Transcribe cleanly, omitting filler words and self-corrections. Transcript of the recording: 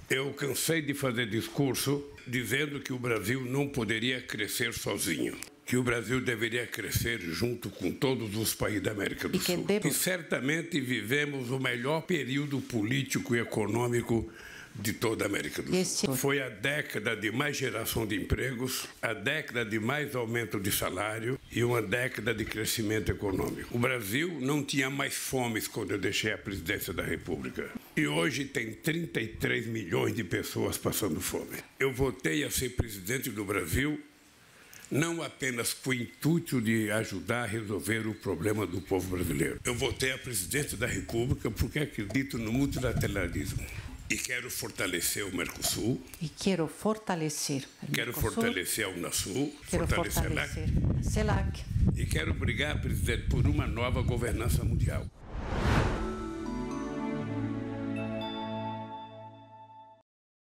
Eu cansei de fazer discurso dizendo que o Brasil não poderia crescer sozinho, que o Brasil deveria crescer junto com todos os países da América do Sul. E certamente vivemos o melhor período político e econômico de toda a América do Sul. Foi a década de mais geração de empregos, a década de mais aumento de salário e uma década de crescimento econômico. O Brasil não tinha mais fome quando eu deixei a presidência da República. E hoje tem 33 milhões de pessoas passando fome. Eu voltei a ser presidente do Brasil não apenas com o intuito de ajudar a resolver o problema do povo brasileiro. Eu voltei à presidência da República porque acredito no multilateralismo. E quero fortalecer o Mercosul. Quero fortalecer a Unasul. Quero fortalecer a CELAC. E quero brigar, presidente, por uma nova governança mundial.